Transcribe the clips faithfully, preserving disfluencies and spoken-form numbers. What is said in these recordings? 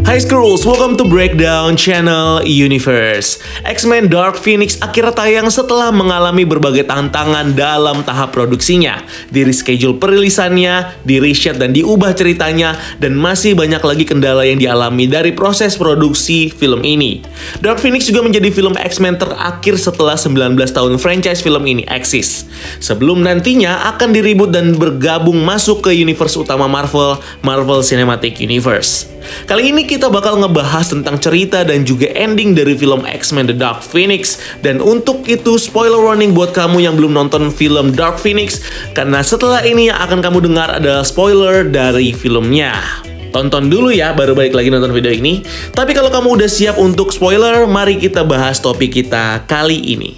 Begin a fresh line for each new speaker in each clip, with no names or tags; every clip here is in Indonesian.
Hai Skrulls, welcome to Breakdown Channel Universe. X-Men Dark Phoenix akhirnya tayang setelah mengalami berbagai tantangan dalam tahap produksinya. Di reschedule perilisannya, di reshoot dan diubah ceritanya, dan masih banyak lagi kendala yang dialami dari proses produksi film ini. Dark Phoenix juga menjadi film X-Men terakhir setelah sembilan belas tahun franchise film ini eksis. Sebelum nantinya akan direboot dan bergabung masuk ke universe utama Marvel, Marvel Cinematic Universe. Kali ini kita bakal ngebahas tentang cerita dan juga ending dari film X-Men The Dark Phoenix. Dan untuk itu spoiler warning buat kamu yang belum nonton film Dark Phoenix, karena setelah ini yang akan kamu dengar adalah spoiler dari filmnya. Tonton dulu ya, baru balik lagi nonton video ini. Tapi kalau kamu udah siap untuk spoiler, mari kita bahas topik kita kali ini.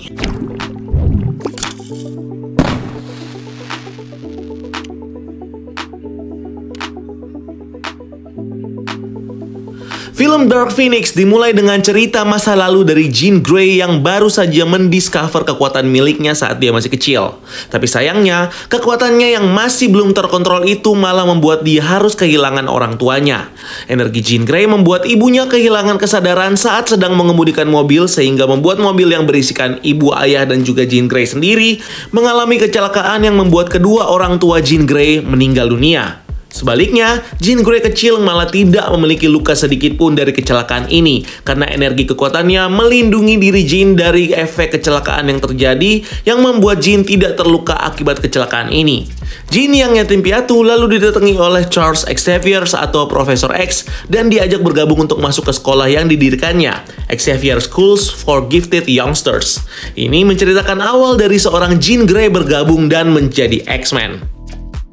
Film Dark Phoenix dimulai dengan cerita masa lalu dari Jean Grey yang baru saja mendiscover kekuatan miliknya saat dia masih kecil. Tapi sayangnya, kekuatannya yang masih belum terkontrol itu malah membuat dia harus kehilangan orang tuanya. Energi Jean Grey membuat ibunya kehilangan kesadaran saat sedang mengemudikan mobil, sehingga membuat mobil yang berisikan ibu, ayah, dan juga Jean Grey sendiri mengalami kecelakaan yang membuat kedua orang tua Jean Grey meninggal dunia. Sebaliknya, Jean Grey kecil malah tidak memiliki luka sedikit pun dari kecelakaan ini, karena energi kekuatannya melindungi diri Jean dari efek kecelakaan yang terjadi yang membuat Jean tidak terluka akibat kecelakaan ini. Jean yang yatim piatu lalu didatangi oleh Charles Xavier atau Profesor X dan diajak bergabung untuk masuk ke sekolah yang didirikannya, Xavier Schools for Gifted Youngsters. Ini menceritakan awal dari seorang Jean Grey bergabung dan menjadi X-Men.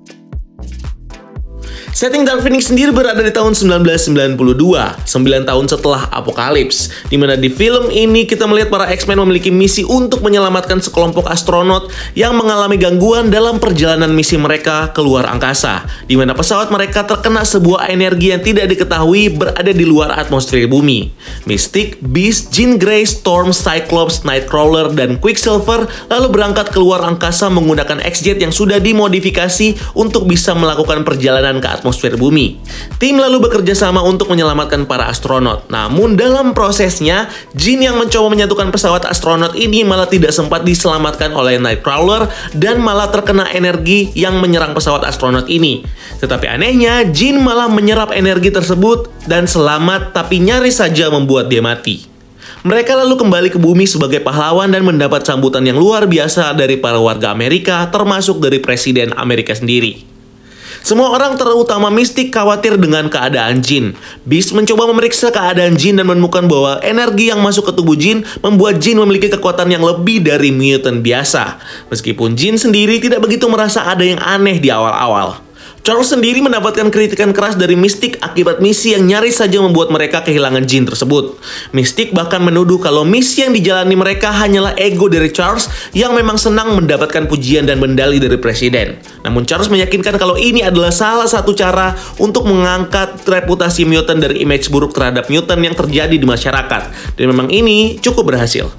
Setting Dark Phoenix sendiri berada di tahun sembilan belas sembilan puluh dua, sembilan tahun setelah Apokalips, di mana di film ini kita melihat para X-Men memiliki misi untuk menyelamatkan sekelompok astronot yang mengalami gangguan dalam perjalanan misi mereka ke luar angkasa, di mana pesawat mereka terkena sebuah energi yang tidak diketahui berada di luar atmosfer bumi. Mystique, Beast, Jean Grey, Storm, Cyclops, Nightcrawler, dan Quicksilver lalu berangkat ke luar angkasa menggunakan X-Jet yang sudah dimodifikasi untuk bisa melakukan perjalanan ke atmosfer atmosfer bumi. Tim lalu bekerja sama untuk menyelamatkan para astronot. Namun dalam prosesnya, Jean yang mencoba menyatukan pesawat astronot ini malah tidak sempat diselamatkan oleh Nightcrawler dan malah terkena energi yang menyerang pesawat astronot ini. Tetapi anehnya, Jean malah menyerap energi tersebut dan selamat, tapi nyaris saja membuat dia mati. Mereka lalu kembali ke bumi sebagai pahlawan dan mendapat sambutan yang luar biasa dari para warga Amerika, termasuk dari Presiden Amerika sendiri. Semua orang terutama Mystique khawatir dengan keadaan Jean. Beast mencoba memeriksa keadaan Jean dan menemukan bahwa energi yang masuk ke tubuh Jean membuat Jean memiliki kekuatan yang lebih dari mutant biasa. Meskipun Jean sendiri tidak begitu merasa ada yang aneh di awal-awal. Charles sendiri mendapatkan kritikan keras dari Mystique akibat misi yang nyaris saja membuat mereka kehilangan Jean tersebut. Mystique bahkan menuduh kalau misi yang dijalani mereka hanyalah ego dari Charles yang memang senang mendapatkan pujian dan medali dari presiden. Namun Charles meyakinkan kalau ini adalah salah satu cara untuk mengangkat reputasi mutant dari image buruk terhadap mutant yang terjadi di masyarakat. Dan memang ini cukup berhasil.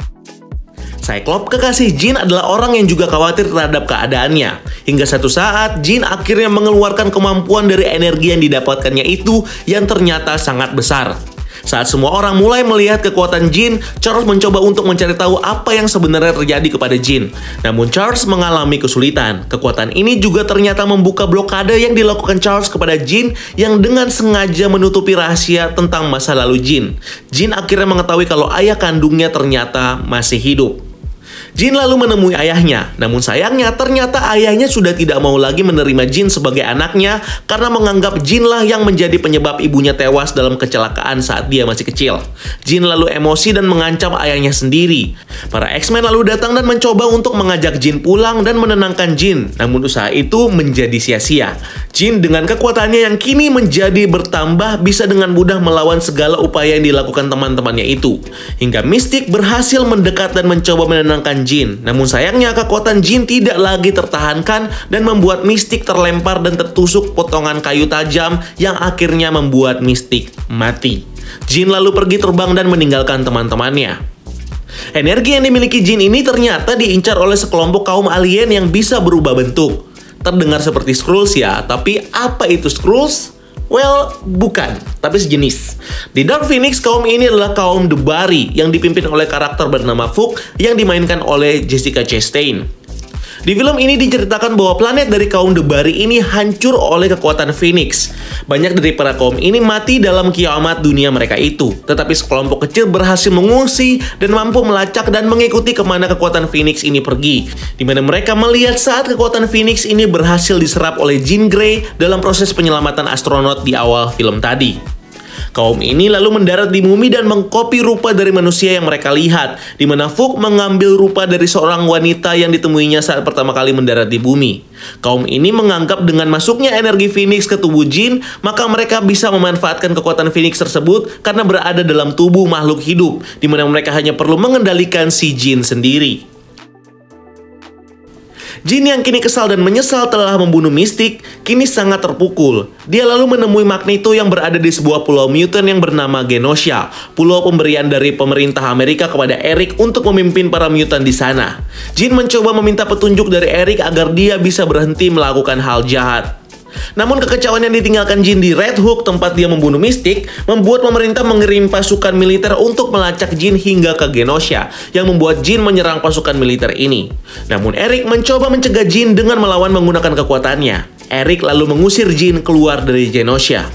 Cyclops, kekasih Jean, adalah orang yang juga khawatir terhadap keadaannya. Hingga satu saat, Jean akhirnya mengeluarkan kemampuan dari energi yang didapatkannya itu yang ternyata sangat besar. Saat semua orang mulai melihat kekuatan Jean, Charles mencoba untuk mencari tahu apa yang sebenarnya terjadi kepada Jean. Namun Charles mengalami kesulitan. Kekuatan ini juga ternyata membuka blokade yang dilakukan Charles kepada Jean yang dengan sengaja menutupi rahasia tentang masa lalu Jean. Jean akhirnya mengetahui kalau ayah kandungnya ternyata masih hidup. Jean lalu menemui ayahnya, namun sayangnya ternyata ayahnya sudah tidak mau lagi menerima Jean sebagai anaknya karena menganggap Jean lah yang menjadi penyebab ibunya tewas dalam kecelakaan saat dia masih kecil. Jean lalu emosi dan mengancam ayahnya sendiri. Para X-Men lalu datang dan mencoba untuk mengajak Jean pulang dan menenangkan Jean, namun usaha itu menjadi sia-sia. Jean dengan kekuatannya yang kini menjadi bertambah bisa dengan mudah melawan segala upaya yang dilakukan teman-temannya itu. Hingga Mystique berhasil mendekat dan mencoba menenangkan Jean. Namun sayangnya kekuatan Jean tidak lagi tertahankan dan membuat Mystique terlempar dan tertusuk potongan kayu tajam yang akhirnya membuat Mystique mati. Jean lalu pergi terbang dan meninggalkan teman-temannya. Energi yang dimiliki Jean ini ternyata diincar oleh sekelompok kaum alien yang bisa berubah bentuk. Terdengar seperti Skrulls ya, tapi apa itu Skrulls? Well, bukan, tapi sejenis. Di Dark Phoenix, kaum ini adalah kaum The Bari yang dipimpin oleh karakter bernama Vuk yang dimainkan oleh Jessica Chastain. Di film ini diceritakan bahwa planet dari kaum The Bari ini hancur oleh kekuatan Phoenix. Banyak dari para kaum ini mati dalam kiamat dunia mereka itu. Tetapi sekelompok kecil berhasil mengungsi dan mampu melacak dan mengikuti kemana kekuatan Phoenix ini pergi. Di mana mereka melihat saat kekuatan Phoenix ini berhasil diserap oleh Jean Grey dalam proses penyelamatan astronot di awal film tadi. Kaum ini lalu mendarat di bumi dan mengkopi rupa dari manusia yang mereka lihat, di mana Vuk mengambil rupa dari seorang wanita yang ditemuinya saat pertama kali mendarat di bumi. Kaum ini menganggap dengan masuknya energi Phoenix ke tubuh Jean, maka mereka bisa memanfaatkan kekuatan Phoenix tersebut karena berada dalam tubuh makhluk hidup, di mana mereka hanya perlu mengendalikan si Jean sendiri. Jean yang kini kesal dan menyesal telah membunuh Mystique, kini sangat terpukul. Dia lalu menemui Magneto yang berada di sebuah pulau mutant yang bernama Genosha, pulau pemberian dari pemerintah Amerika kepada Eric untuk memimpin para mutant di sana. Jean mencoba meminta petunjuk dari Eric agar dia bisa berhenti melakukan hal jahat. Namun kekecauan yang ditinggalkan Jean di Red Hook, tempat dia membunuh Mystique, membuat pemerintah mengirim pasukan militer untuk melacak Jean hingga ke Genosha, yang membuat Jean menyerang pasukan militer ini. Namun Eric mencoba mencegah Jean dengan melawan menggunakan kekuatannya. Eric lalu mengusir Jean keluar dari Genosha.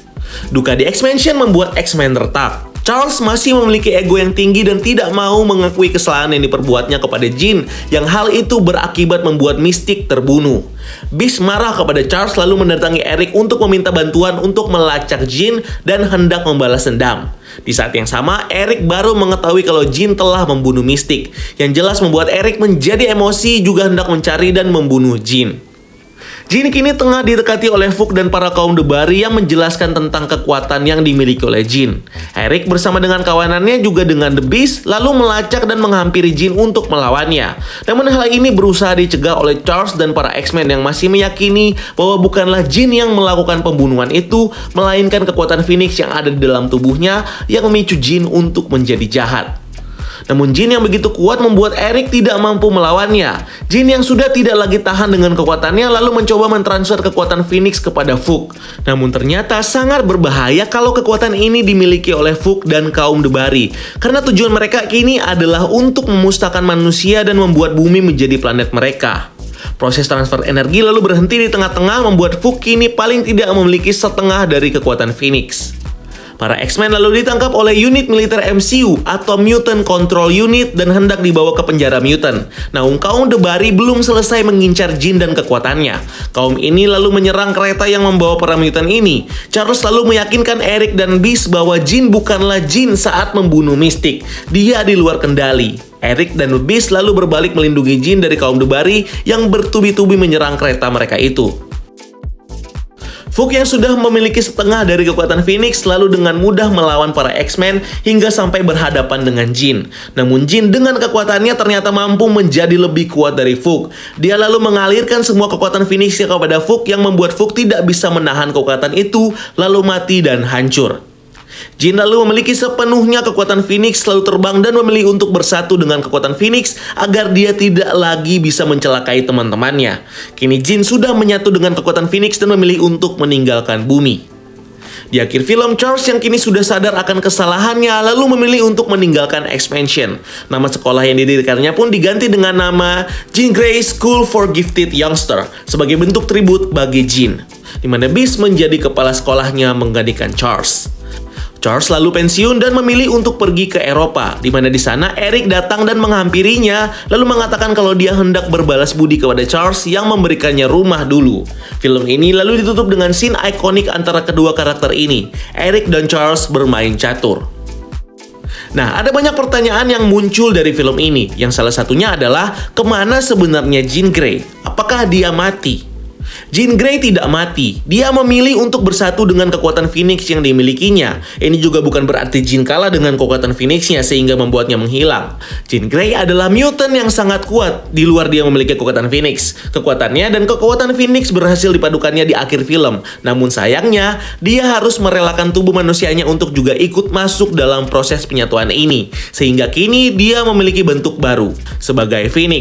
Duka di X-Mansion membuat X-Men retak. Charles masih memiliki ego yang tinggi dan tidak mau mengakui kesalahan yang diperbuatnya kepada Jean, yang hal itu berakibat membuat Mystique terbunuh. Beast marah kepada Charles lalu mendatangi Eric untuk meminta bantuan untuk melacak Jean dan hendak membalas dendam. Di saat yang sama, Eric baru mengetahui kalau Jean telah membunuh Mystique, yang jelas membuat Eric menjadi emosi juga hendak mencari dan membunuh Jean. Jean kini tengah didekati oleh Vuk dan para kaum The Bari yang menjelaskan tentang kekuatan yang dimiliki oleh Jean. Eric bersama dengan kawanannya juga dengan The Beast lalu melacak dan menghampiri Jean untuk melawannya. Namun hal ini berusaha dicegah oleh Charles dan para X-Men yang masih meyakini bahwa bukanlah Jean yang melakukan pembunuhan itu, melainkan kekuatan Phoenix yang ada di dalam tubuhnya yang memicu Jean untuk menjadi jahat. Namun Jean yang begitu kuat membuat Eric tidak mampu melawannya. Jean yang sudah tidak lagi tahan dengan kekuatannya lalu mencoba mentransfer kekuatan Phoenix kepada Vuk. Namun ternyata sangat berbahaya kalau kekuatan ini dimiliki oleh Vuk dan kaum The Bari, karena tujuan mereka kini adalah untuk memusnahkan manusia dan membuat bumi menjadi planet mereka. Proses transfer energi lalu berhenti di tengah-tengah membuat Vuk kini paling tidak memiliki setengah dari kekuatan Phoenix. Para X-Men lalu ditangkap oleh unit militer M C U atau Mutant Control Unit dan hendak dibawa ke penjara mutant. Namun kaum The Bari belum selesai mengincar Jean dan kekuatannya. Kaum ini lalu menyerang kereta yang membawa para mutant ini. Charles lalu meyakinkan Eric dan Beast bahwa Jean bukanlah Jean saat membunuh Mystique. Dia di luar kendali. Eric dan Beast lalu berbalik melindungi Jean dari kaum The Bari yang bertubi-tubi menyerang kereta mereka itu. Vuk yang sudah memiliki setengah dari kekuatan Phoenix lalu dengan mudah melawan para X-Men hingga sampai berhadapan dengan Jean. Namun Jean dengan kekuatannya ternyata mampu menjadi lebih kuat dari Vuk. Dia lalu mengalirkan semua kekuatan Phoenix kepada Vuk yang membuat Vuk tidak bisa menahan kekuatan itu lalu mati dan hancur. Jean lalu memiliki sepenuhnya kekuatan Phoenix lalu terbang dan memilih untuk bersatu dengan kekuatan Phoenix agar dia tidak lagi bisa mencelakai teman-temannya. Kini Jean sudah menyatu dengan kekuatan Phoenix dan memilih untuk meninggalkan bumi. Di akhir film, Charles yang kini sudah sadar akan kesalahannya lalu memilih untuk meninggalkan X-Mansion. Nama sekolah yang didirikannya pun diganti dengan nama Jean Grey School for Gifted Youngster sebagai bentuk tribut bagi Jean, di mana Beast menjadi kepala sekolahnya menggantikan Charles. Charles lalu pensiun dan memilih untuk pergi ke Eropa, di mana di sana Eric datang dan menghampirinya, lalu mengatakan kalau dia hendak berbalas budi kepada Charles yang memberikannya rumah dulu. Film ini lalu ditutup dengan scene ikonik antara kedua karakter ini, Eric dan Charles bermain catur. Nah, ada banyak pertanyaan yang muncul dari film ini, yang salah satunya adalah kemana sebenarnya Jean Grey? Apakah dia mati? Jean Grey tidak mati, dia memilih untuk bersatu dengan kekuatan Phoenix yang dimilikinya. Ini juga bukan berarti Jean kalah dengan kekuatan Phoenix-nya sehingga membuatnya menghilang. Jean Grey adalah mutant yang sangat kuat, di luar dia memiliki kekuatan Phoenix. Kekuatannya dan kekuatan Phoenix berhasil dipadukannya di akhir film. Namun sayangnya, dia harus merelakan tubuh manusianya untuk juga ikut masuk dalam proses penyatuan ini. Sehingga kini dia memiliki bentuk baru, sebagai Phoenix.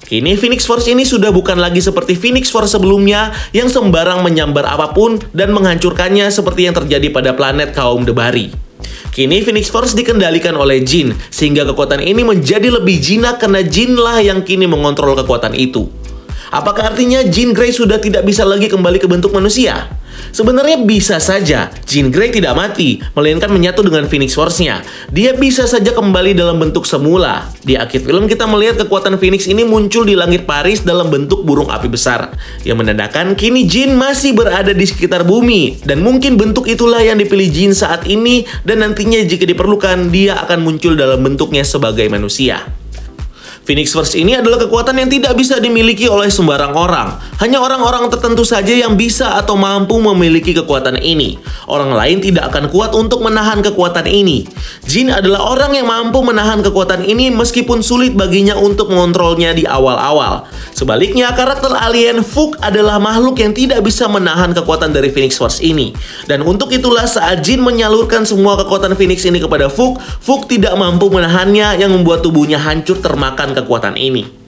Kini Phoenix Force ini sudah bukan lagi seperti Phoenix Force sebelumnya yang sembarang menyambar apapun dan menghancurkannya seperti yang terjadi pada planet kaum Debari. Kini Phoenix Force dikendalikan oleh Jin, sehingga kekuatan ini menjadi lebih jinak karena Jin lah yang kini mengontrol kekuatan itu. Apakah artinya Jean Grey sudah tidak bisa lagi kembali ke bentuk manusia? Sebenarnya bisa saja, Jean Grey tidak mati, melainkan menyatu dengan Phoenix Force-nya. Dia bisa saja kembali dalam bentuk semula. Di akhir film kita melihat kekuatan Phoenix ini muncul di langit Paris dalam bentuk burung api besar, yang menandakan kini Jean masih berada di sekitar bumi, dan mungkin bentuk itulah yang dipilih Jean saat ini, dan nantinya jika diperlukan, dia akan muncul dalam bentuknya sebagai manusia. Phoenix Force ini adalah kekuatan yang tidak bisa dimiliki oleh sembarang orang. Hanya orang-orang tertentu saja yang bisa atau mampu memiliki kekuatan ini. Orang lain tidak akan kuat untuk menahan kekuatan ini. Jin adalah orang yang mampu menahan kekuatan ini meskipun sulit baginya untuk mengontrolnya di awal-awal. Sebaliknya, karakter alien Fook adalah makhluk yang tidak bisa menahan kekuatan dari Phoenix Force ini. Dan untuk itulah saat Jin menyalurkan semua kekuatan Phoenix ini kepada Fook, Fook tidak mampu menahannya yang membuat tubuhnya hancur termakan kekuatan ini.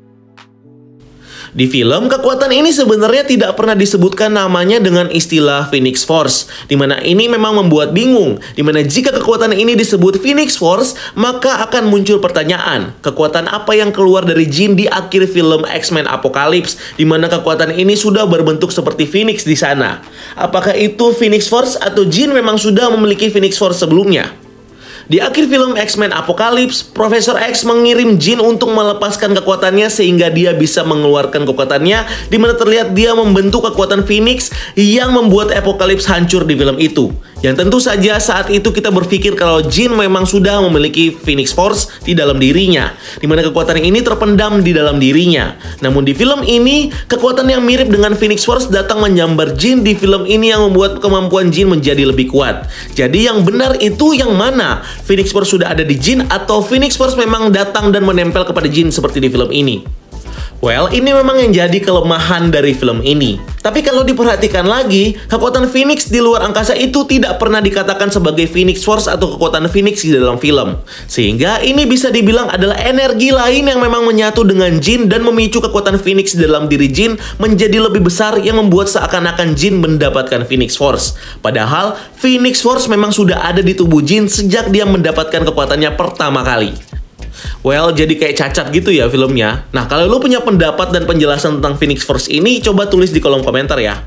Di film, kekuatan ini sebenarnya tidak pernah disebutkan namanya dengan istilah Phoenix Force, di mana ini memang membuat bingung, di mana jika kekuatan ini disebut Phoenix Force, maka akan muncul pertanyaan, kekuatan apa yang keluar dari Jin di akhir film X-Men Apocalypse, di mana kekuatan ini sudah berbentuk seperti Phoenix di sana. Apakah itu Phoenix Force atau Jin memang sudah memiliki Phoenix Force sebelumnya? Di akhir film X-Men Apocalypse, Profesor X mengirim Jin untuk melepaskan kekuatannya sehingga dia bisa mengeluarkan kekuatannya, di mana terlihat dia membentuk kekuatan Phoenix yang membuat Apocalypse hancur di film itu. Yang tentu saja saat itu kita berpikir kalau Jin memang sudah memiliki Phoenix Force di dalam dirinya, di mana kekuatan ini terpendam di dalam dirinya. Namun di film ini, kekuatan yang mirip dengan Phoenix Force datang menyambar Jin di film ini yang membuat kemampuan Jin menjadi lebih kuat. Jadi yang benar itu yang mana? Phoenix Force sudah ada di Jin atau Phoenix Force memang datang dan menempel kepada Jin seperti di film ini? Well, ini memang yang jadi kelemahan dari film ini. Tapi kalau diperhatikan lagi, kekuatan Phoenix di luar angkasa itu tidak pernah dikatakan sebagai Phoenix Force atau kekuatan Phoenix di dalam film. Sehingga ini bisa dibilang adalah energi lain yang memang menyatu dengan Jin dan memicu kekuatan Phoenix di dalam diri Jin menjadi lebih besar yang membuat seakan-akan Jin mendapatkan Phoenix Force. Padahal, Phoenix Force memang sudah ada di tubuh Jin sejak dia mendapatkan kekuatannya pertama kali. Well, jadi kayak cacat gitu ya filmnya. Nah, kalau lo punya pendapat dan penjelasan tentang Phoenix Force ini, coba tulis di kolom komentar ya.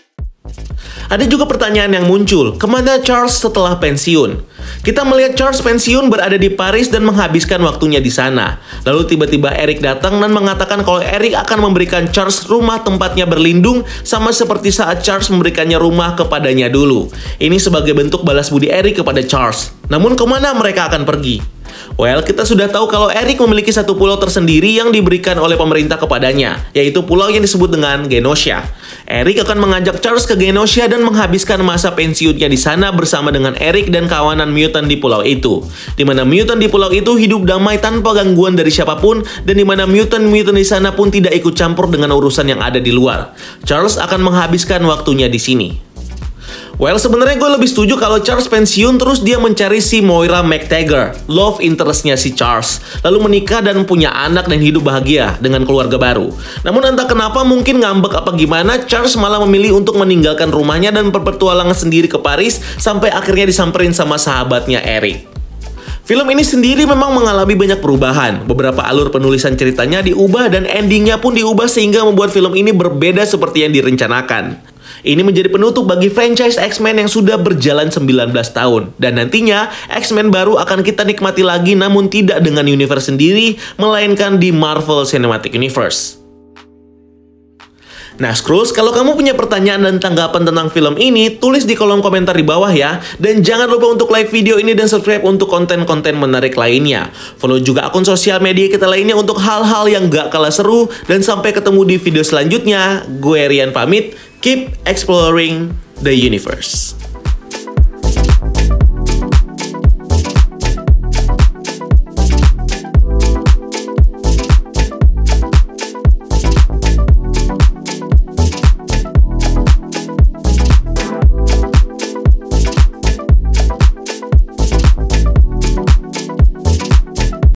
Ada juga pertanyaan yang muncul, kemana Charles setelah pensiun? Kita melihat Charles pensiun berada di Paris dan menghabiskan waktunya di sana. Lalu tiba-tiba Eric datang dan mengatakan kalau Eric akan memberikan Charles rumah tempatnya berlindung, sama seperti saat Charles memberikannya rumah kepadanya dulu. Ini sebagai bentuk balas budi Eric kepada Charles. Namun kemana mereka akan pergi? Well, kita sudah tahu kalau Eric memiliki satu pulau tersendiri yang diberikan oleh pemerintah kepadanya, yaitu pulau yang disebut dengan Genosha. Eric akan mengajak Charles ke Genosha dan menghabiskan masa pensiunnya di sana bersama dengan Eric dan kawanan mutant di pulau itu. Di mana mutant di pulau itu hidup damai tanpa gangguan dari siapapun, dan di mana mutant-mutant di sana pun tidak ikut campur dengan urusan yang ada di luar. Charles akan menghabiskan waktunya di sini. Well, sebenarnya gue lebih setuju kalau Charles pensiun terus dia mencari si Moira MacTaggert, love interest-nya si Charles, lalu menikah dan punya anak dan hidup bahagia dengan keluarga baru. Namun entah kenapa, mungkin ngambek apa gimana, Charles malah memilih untuk meninggalkan rumahnya dan berpetualangan sendiri ke Paris sampai akhirnya disamperin sama sahabatnya Eric. Film ini sendiri memang mengalami banyak perubahan. Beberapa alur penulisan ceritanya diubah dan endingnya pun diubah sehingga membuat film ini berbeda seperti yang direncanakan. Ini menjadi penutup bagi franchise X-Men yang sudah berjalan sembilan belas tahun. Dan nantinya, X-Men baru akan kita nikmati lagi namun tidak dengan universe sendiri, melainkan di Marvel Cinematic Universe. Nah, Skrulls, kalau kamu punya pertanyaan dan tanggapan tentang film ini, tulis di kolom komentar di bawah ya. Dan jangan lupa untuk like video ini dan subscribe untuk konten-konten menarik lainnya. Follow juga akun sosial media kita lainnya untuk hal-hal yang gak kalah seru. Dan sampai ketemu di video selanjutnya. Gue Rian pamit. Keep exploring the universe.